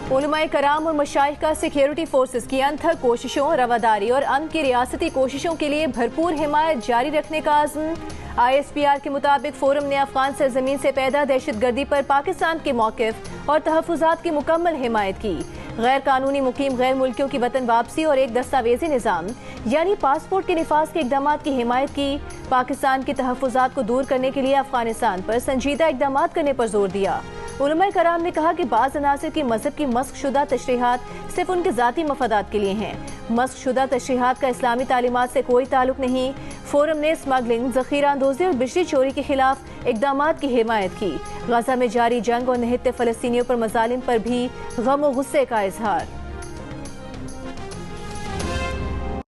उलमाए कराम और मशाइख का सिक्योरिटी फोर्सेस की अनथक कोशिशों, रवादारी और अमन की रियासती कोशिशों के लिए भरपूर हिमायत जारी रखने का आज़म। ISPR के मुताबिक फोरम ने अफगान सरजमीन से पैदा दहशतगर्दी पर पाकिस्तान के मौक़िफ़ और तहफ़्फ़ुज़ात की मुकम्मल हिमायत की। गैर कानूनी मुकीम गैर मुल्कियों की वतन वापसी और एक दस्तावेजी निज़ाम यानी पासपोर्ट के निफाज के इक़दामात की हिमायत की। पाकिस्तान के तहफ़्फ़ुज़ात को दूर करने के लिए अफगानिस्तान पर संजीदा इक़दामात करने पर जोर दिया। उलमाए कराम ने कहा कि बाज़ अनासिर की मज़हब की मस्क शुदा तशरीहात सिर्फ उनके ज़ाती मफादात के लिए हैं। मस्क शुदा तशरीहात का इस्लामी तालीमात से कोई ताल्लुक नहीं। फोरम ने स्मगलिंग, ज़ख़ीरा अंदोज़ी और बिजली चोरी के खिलाफ इक़दामात की हिमायत की। गज़ा में जारी जंग और निहत्ते फ़लस्तीनियों पर मज़ालिम पर भी गम और गुस्से का इजहार।